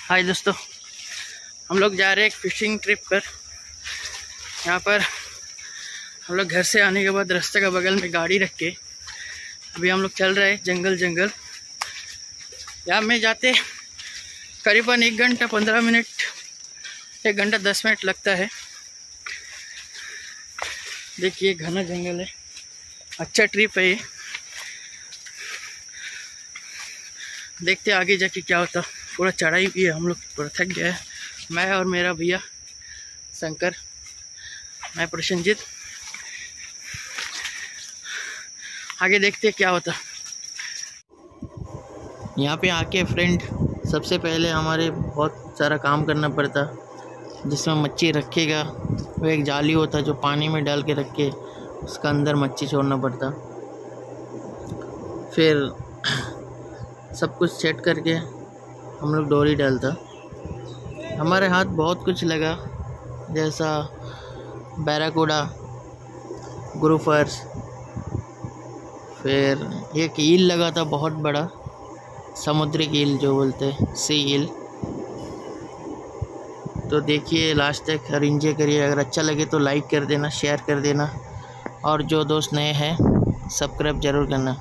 हाय दोस्तों, हम लोग जा रहे हैं एक फिशिंग ट्रिप पर। यहाँ पर हम लोग घर से आने के बाद रास्ते के बगल में गाड़ी रख के अभी हम लोग चल रहे हैं जंगल। यहाँ में जाते करीबन 1 घंटा 15 मिनट, 1 घंटा 10 मिनट लगता है। देखिए घना जंगल है, अच्छा ट्रिप है ये। देखते आगे जाके क्या होता। पूरा चढ़ाई भी है, हम लोग पूरा थक गया है। मैं और मेरा भैया शंकर, मैं प्रसन्नजीत। आगे देखते क्या होता। यहाँ पे आके फ्रेंड सबसे पहले हमारे बहुत सारा काम करना पड़ता, जिसमें मच्छी रखेगा। वो एक जाली होता जो पानी में डाल के रख के उसका अंदर मच्छी छोड़ना पड़ता। फिर सब कुछ सेट करके हम लोग डोरी डालता। हमारे हाथ बहुत कुछ लगा, जैसा बैराकूडा, ग्रुफर्स, फिर एक ईल लगा था बहुत बड़ा, समुद्री ईल जो बोलते हैं, सी ईल। तो देखिए लास्ट तक और एंजॉय करिए। अगर अच्छा लगे तो लाइक कर देना, शेयर कर देना, और जो दोस्त नए हैं सब्सक्राइब ज़रूर करना।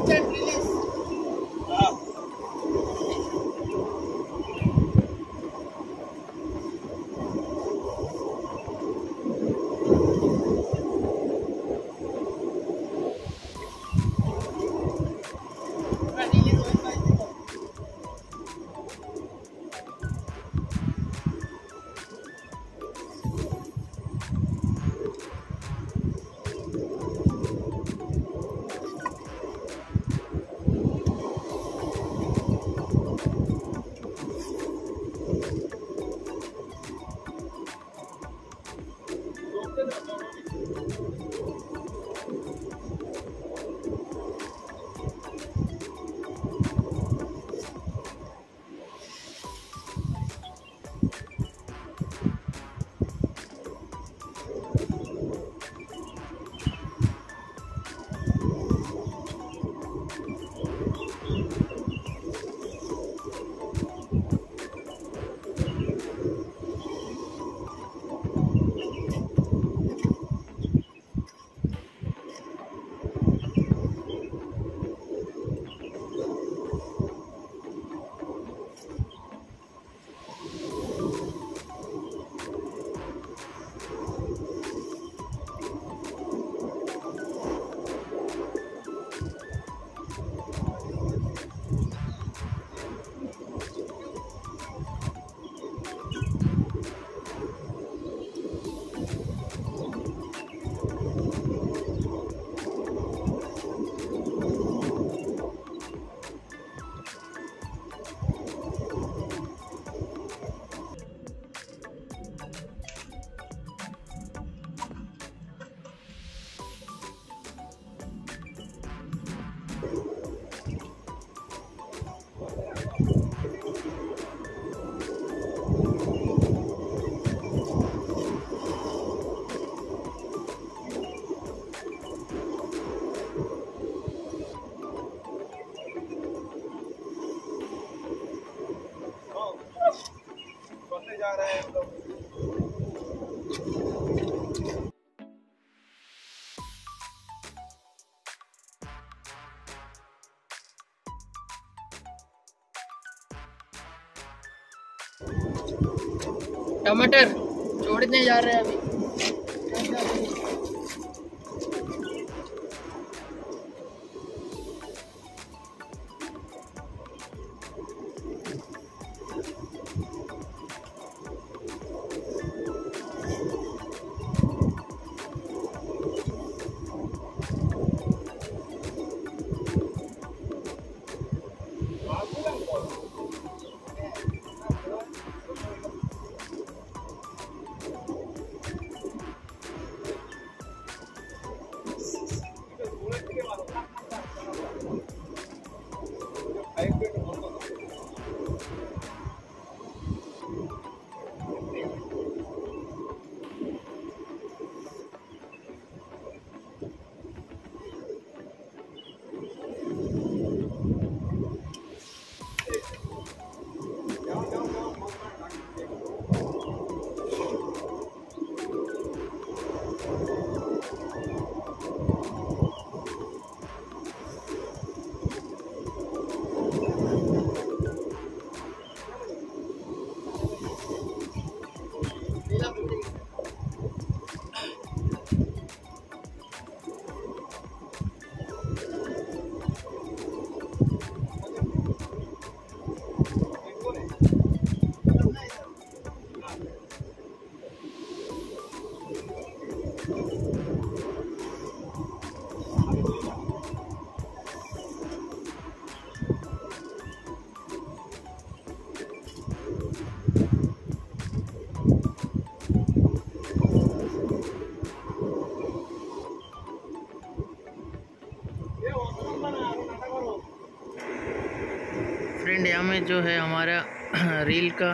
टमाटर छोड़ने जा रहे हैं अभी। फ्रेंड यहाँ में जो है हमारा रील का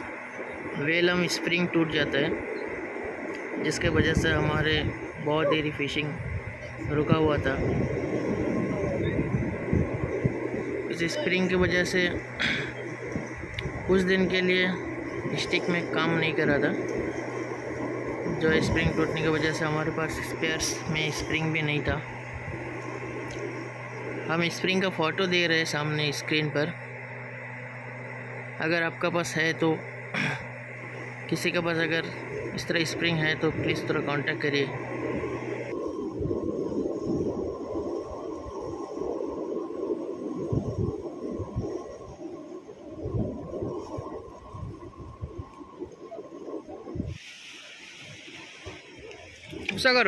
वेलम स्प्रिंग टूट जाता है, जिसके वजह से हमारे बहुत देरी फिशिंग रुका हुआ था। इस स्प्रिंग की वजह से कुछ दिन के लिए स्टिक में काम नहीं कर रहा था। जो स्प्रिंग टूटने की वजह से हमारे पास स्पेयर्स में स्प्रिंग भी नहीं था। हम स्प्रिंग का फ़ोटो दे रहे हैं सामने स्क्रीन पर। अगर आपका पास है तो किसी के पास अगर इस तरह स्प्रिंग है तो प्लीज़ थोड़ा कांटेक्ट करिए। गुस्सा करो,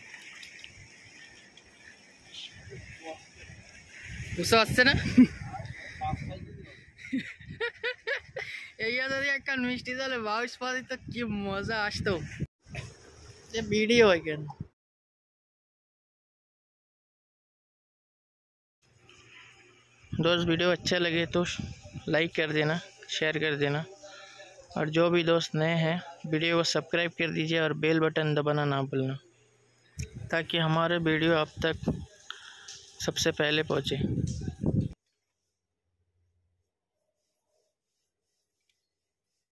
गुस्सा আসছে না? এইয়া যদি একটা মিষ্টি জলে বাউস পাতি তো কি মজা আসতো। ये वीडियो है क्या? दोस्त वीडियो अच्छा लगे तो लाइक कर देना, शेयर कर देना, और जो भी दोस्त नए हैं वीडियो को सब्सक्राइब कर दीजिए और बेल बटन दबाना ना भूलना, ताकि हमारे वीडियो आप तक सबसे पहले पहुँचे।